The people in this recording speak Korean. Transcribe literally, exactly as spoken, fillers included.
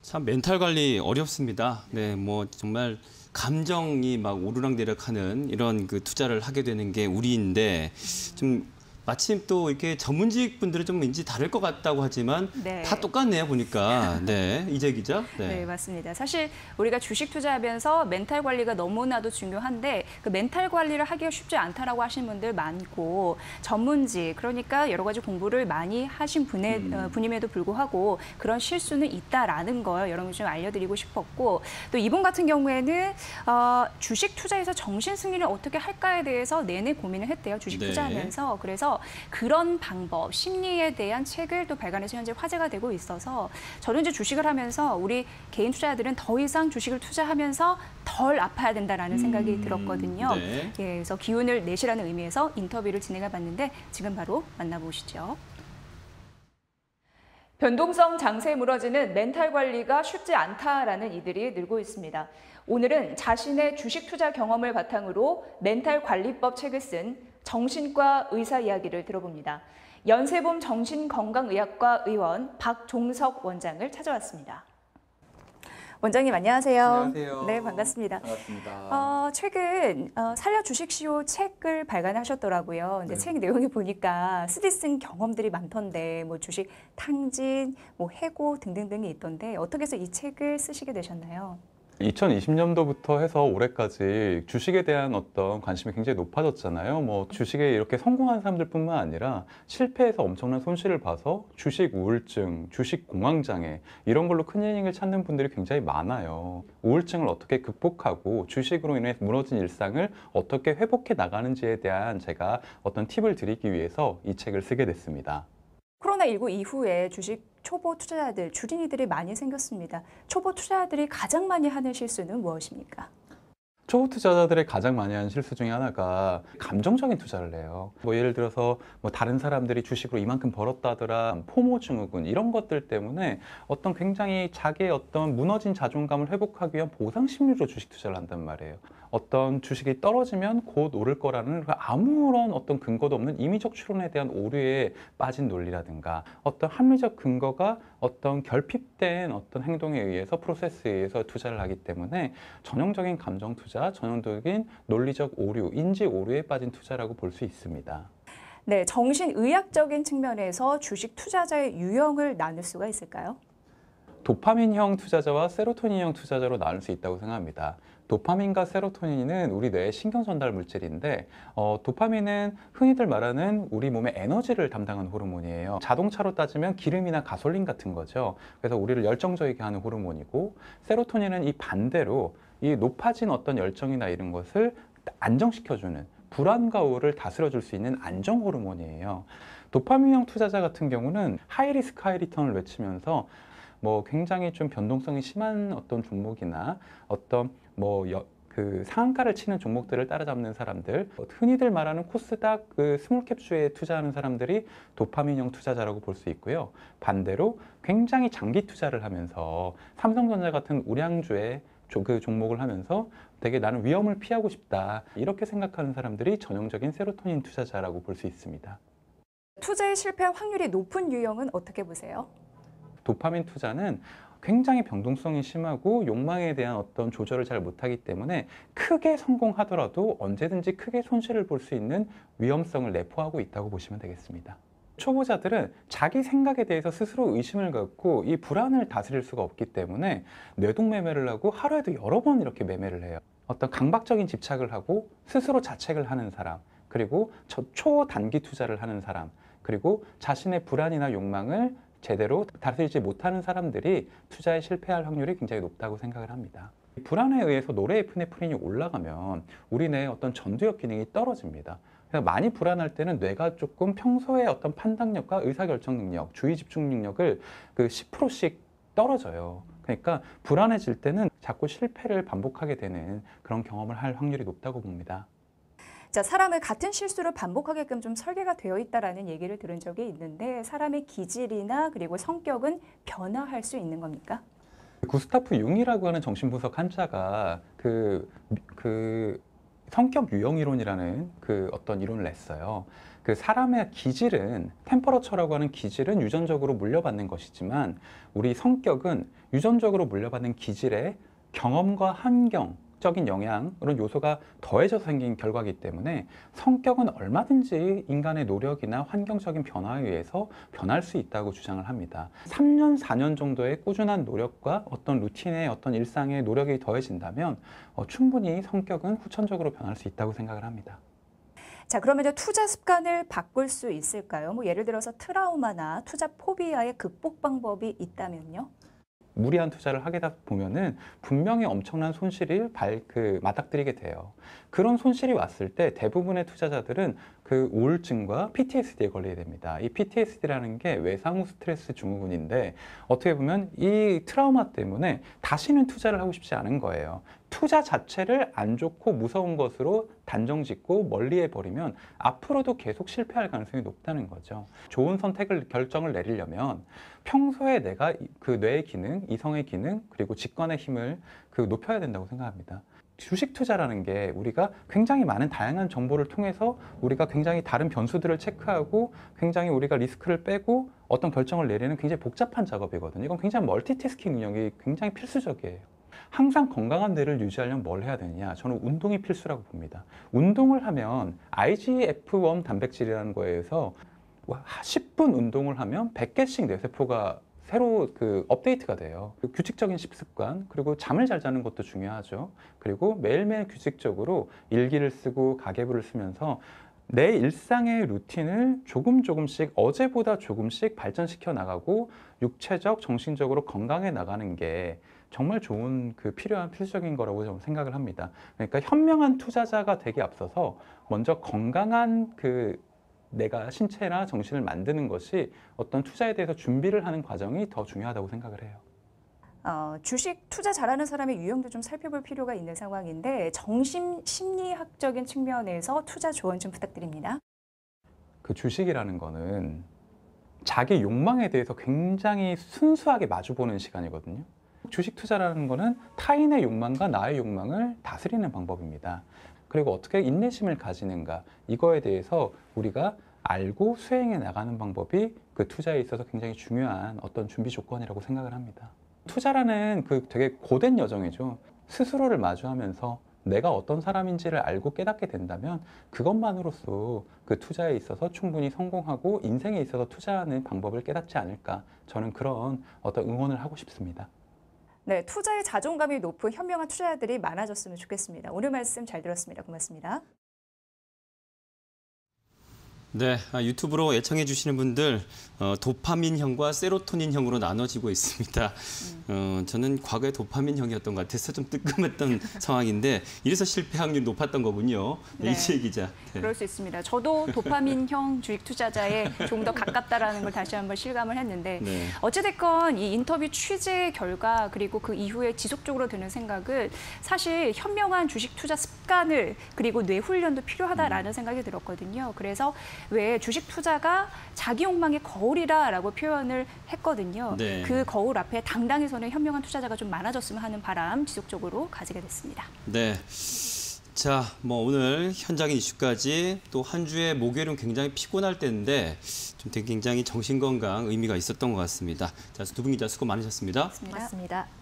참 멘탈 관리 어렵습니다. 네, 뭐 정말 감정이 막 오르락내락하는 이런 그 투자를 하게 되는 게 우리인데 좀 마침 또 이렇게 전문직 분들은 좀 왠지 다를 것 같다고 하지만 네. 다 똑같네요 보니까. 네, 이재 기자. 네. 네, 맞습니다. 사실 우리가 주식 투자하면서 멘탈 관리가 너무나도 중요한데 그 멘탈 관리를 하기가 쉽지 않다라고 하시는 분들 많고 전문직 그러니까 여러 가지 공부를 많이 하신 분의, 음. 어, 분임에도 불구하고 그런 실수는 있다라는 걸 여러분 좀 알려드리고 싶었고 또 이분 같은 경우에는 어, 주식 투자에서 정신 승리를 어떻게 할까에 대해서 내내 고민을 했대요. 주식 네. 투자하면서. 그래서 그런 방법, 심리에 대한 책을 또 발간해서 현재 화제가 되고 있어서 저는 이제 주식을 하면서 우리 개인 투자자들은 더 이상 주식을 투자하면서 덜 아파야 된다라는 생각이 음, 들었거든요. 네. 예, 그래서 기운을 내시라는 의미에서 인터뷰를 진행해 봤는데 지금 바로 만나보시죠. 변동성 장세에 무너지는 멘탈 관리가 쉽지 않다라는 이들이 늘고 있습니다. 오늘은 자신의 주식 투자 경험을 바탕으로 멘탈 관리법 책을 쓴 정신과 의사 이야기를 들어봅니다. 연세봄 정신건강의학과 의원 박종석 원장을 찾아왔습니다. 원장님 안녕하세요. 안녕하세요. 네, 반갑습니다. 반갑습니다. 어, 최근 어, 살려 주식시오 책을 발간하셨더라고요. 이제 네. 책 내용에 보니까 쓰디 쓴 경험들이 많던데 뭐 주식 탕진, 뭐 해고 등등등이 있던데 어떻게 해서 이 책을 쓰시게 되셨나요? 이천이십 년도부터 해서 올해까지 주식에 대한 어떤 관심이 굉장히 높아졌잖아요. 뭐 주식에 이렇게 성공한 사람들뿐만 아니라 실패해서 엄청난 손실을 봐서 주식 우울증, 주식 공황장애 이런 걸로 큰 이익을 찾는 분들이 굉장히 많아요. 우울증을 어떻게 극복하고 주식으로 인해 무너진 일상을 어떻게 회복해 나가는지에 대한 제가 어떤 팁을 드리기 위해서 이 책을 쓰게 됐습니다. 코로나십구 이후에 주식 초보 투자자들, 주린이들이 많이 생겼습니다. 초보 투자자들이 가장 많이 하는 실수는 무엇입니까? 초보 투자자들의 가장 많이 하는 실수 중에 하나가 감정적인 투자를 해요. 뭐 예를 들어서 뭐 다른 사람들이 주식으로 이만큼 벌었다더라, 포모 증후군 이런 것들 때문에 어떤 굉장히 자기의 어떤 무너진 자존감을 회복하기 위한 보상 심리로 주식 투자를 한단 말이에요. 어떤 주식이 떨어지면 곧 오를 거라는 아무런 어떤 근거도 없는 임의적 추론에 대한 오류에 빠진 논리라든가 어떤 합리적 근거가 어떤 결핍된 어떤 행동에 의해서 프로세스에 의해서 투자를 하기 때문에 전형적인 감정 투자, 전형적인 논리적 오류, 인지 오류에 빠진 투자라고 볼 수 있습니다. 네, 정신의학적인 측면에서 주식 투자자의 유형을 나눌 수가 있을까요? 도파민형 투자자와 세로토닌형 투자자로 나눌 수 있다고 생각합니다. 도파민과 세로토닌은 우리 뇌의 신경 전달 물질인데 어, 도파민은 흔히들 말하는 우리 몸의 에너지를 담당하는 호르몬이에요. 자동차로 따지면 기름이나 가솔린 같은 거죠. 그래서 우리를 열정적이게 하는 호르몬이고 세로토닌은 이 반대로 이 높아진 어떤 열정이나 이런 것을 안정시켜주는 불안과 우울을 다스려줄 수 있는 안정 호르몬이에요. 도파민형 투자자 같은 경우는 하이리스크 하이리턴을 외치면서 뭐 굉장히 좀 변동성이 심한 어떤 종목이나 어떤 뭐 그 상한가를 치는 종목들을 따라잡는 사람들, 흔히들 말하는 코스닥 그 스몰캡주에 투자하는 사람들이 도파민형 투자자라고 볼 수 있고요. 반대로 굉장히 장기 투자를 하면서 삼성전자 같은 우량주에 그 종목을 하면서 되게 나는 위험을 피하고 싶다 이렇게 생각하는 사람들이 전형적인 세로토닌 투자자라고 볼 수 있습니다. 투자에 실패할 확률이 높은 유형은 어떻게 보세요? 도파민 투자는 굉장히 변동성이 심하고 욕망에 대한 어떤 조절을 잘 못하기 때문에 크게 성공하더라도 언제든지 크게 손실을 볼 수 있는 위험성을 내포하고 있다고 보시면 되겠습니다. 초보자들은 자기 생각에 대해서 스스로 의심을 갖고 이 불안을 다스릴 수가 없기 때문에 뇌동 매매를 하고 하루에도 여러 번 이렇게 매매를 해요. 어떤 강박적인 집착을 하고 스스로 자책을 하는 사람, 그리고 초단기 투자를 하는 사람, 그리고 자신의 불안이나 욕망을 제대로 다스리지 못하는 사람들이 투자에 실패할 확률이 굉장히 높다고 생각을 합니다. 불안에 의해서 노르에피네프린이 올라가면 우리 뇌의 어떤 전두엽 기능이 떨어집니다. 그래서 많이 불안할 때는 뇌가 조금 평소의 어떤 판단력과 의사결정 능력, 주의 집중 능력을 그 십 퍼센트씩 떨어져요. 그러니까 불안해질 때는 자꾸 실패를 반복하게 되는 그런 경험을 할 확률이 높다고 봅니다. 자, 사람을 같은 실수를 반복하게끔 좀 설계가 되어 있다라는 얘기를 들은 적이 있는데 사람의 기질이나 그리고 성격은 변화할 수 있는 겁니까? 구스타프 융이라고 하는 정신분석 한자가 그, 그 성격 유형 이론이라는 그 어떤 이론을 냈어요. 그 사람의 기질은 템퍼러처라고 하는 기질은 유전적으로 물려받는 것이지만 우리 성격은 유전적으로 물려받는 기질에 경험과 환경적인 영향 그런 요소가 더해져서 생긴 결과이기 때문에 성격은 얼마든지 인간의 노력이나 환경적인 변화에 의해서 변할 수 있다고 주장을 합니다. 삼 년, 사 년 정도의 꾸준한 노력과 어떤 루틴의 어떤 일상의 노력이 더해진다면 어, 충분히 성격은 후천적으로 변할 수 있다고 생각을 합니다. 자, 그러면 이제 투자 습관을 바꿀 수 있을까요? 뭐 예를 들어서 트라우마나 투자 포비아의 극복 방법이 있다면요? 무리한 투자를 하게 되다 보면은 분명히 엄청난 손실을 발, 그, 맞닥뜨리게 돼요. 그런 손실이 왔을 때 대부분의 투자자들은 그 우울증과 피티에스디에 걸리게 됩니다. 이 피티에스디라는 게 외상 후 스트레스 증후군인데 어떻게 보면 이 트라우마 때문에 다시는 투자를 하고 싶지 않은 거예요. 투자 자체를 안 좋고 무서운 것으로 단정 짓고 멀리 해버리면 앞으로도 계속 실패할 가능성이 높다는 거죠. 좋은 선택을, 결정을 내리려면 평소에 내가 그 뇌의 기능, 이성의 기능, 그리고 직관의 힘을 그 높여야 된다고 생각합니다. 주식 투자라는 게 우리가 굉장히 많은 다양한 정보를 통해서 우리가 굉장히 다른 변수들을 체크하고 굉장히 우리가 리스크를 빼고 어떤 결정을 내리는 굉장히 복잡한 작업이거든요. 이건 굉장히 멀티태스킹 능력이 굉장히 필수적이에요. 항상 건강한 뇌를 유지하려면 뭘 해야 되느냐? 저는 운동이 필수라고 봅니다. 운동을 하면 아이지에프 원 단백질이라는 거에서 십 분 운동을 하면 백 개씩 뇌세포가 새로 그 업데이트가 돼요. 그 규칙적인 식습관, 그리고 잠을 잘 자는 것도 중요하죠. 그리고 매일매일 규칙적으로 일기를 쓰고 가계부를 쓰면서 내 일상의 루틴을 조금 조금씩 어제보다 조금씩 발전시켜 나가고 육체적, 정신적으로 건강해 나가는 게 정말 좋은 그 필요한 필수적인 거라고 저는 생각을 합니다. 그러니까 현명한 투자자가 되기 앞서서 먼저 건강한 그 내가 신체나 정신을 만드는 것이 어떤 투자에 대해서 준비를 하는 과정이 더 중요하다고 생각을 해요. 어, 주식 투자 잘하는 사람의 유형도 좀 살펴볼 필요가 있는 상황인데 정신 심리학적인 측면에서 투자 조언 좀 부탁드립니다. 그 주식이라는 거는 자기 욕망에 대해서 굉장히 순수하게 마주보는 시간이거든요. 주식 투자라는 거는 타인의 욕망과 나의 욕망을 다스리는 방법입니다. 그리고 어떻게 인내심을 가지는가, 이거에 대해서 우리가 알고 수행해 나가는 방법이 그 투자에 있어서 굉장히 중요한 어떤 준비 조건이라고 생각을 합니다. 투자라는 그 되게 고된 여정이죠. 스스로를 마주하면서 내가 어떤 사람인지를 알고 깨닫게 된다면 그것만으로써 그 투자에 있어서 충분히 성공하고 인생에 있어서 투자하는 방법을 깨닫지 않을까, 저는 그런 어떤 응원을 하고 싶습니다. 네, 투자에 자존감이 높은 현명한 투자자들이 많아졌으면 좋겠습니다. 오늘 말씀 잘 들었습니다. 고맙습니다. 네, 아, 유튜브로 애청해 주시는 분들 어, 도파민형과 세로토닌형으로 나눠지고 있습니다. 어, 저는 과거에 도파민형이었던 것 같아서 좀 뜨끔했던 상황인데 이래서 실패 확률이 높았던 거군요. 네. 이지혜 기자. 네. 그럴 수 있습니다. 저도 도파민형 주식 투자자에 좀 더 가깝다라는 걸 다시 한번 실감을 했는데 네. 어찌됐건 이 인터뷰 취재 결과 그리고 그 이후에 지속적으로 드는 생각은 사실 현명한 주식 투자 습관을 그리고 뇌 훈련도 필요하다라는 음. 생각이 들었거든요. 그래서 왜 주식 투자가 자기 욕망의 거울이라고 표현을 했거든요. 네. 그 거울 앞에 당당히 서는 현명한 투자자가 좀 많아졌으면 하는 바람 지속적으로 가지게 됐습니다. 네. 자, 뭐 오늘 현장의 이슈까지 또 한 주의 목요일은 굉장히 피곤할 때인데 좀 되게 굉장히 정신건강 의미가 있었던 것 같습니다. 자, 두 분 기자 수고 많으셨습니다. 고맙습니다. 고맙습니다.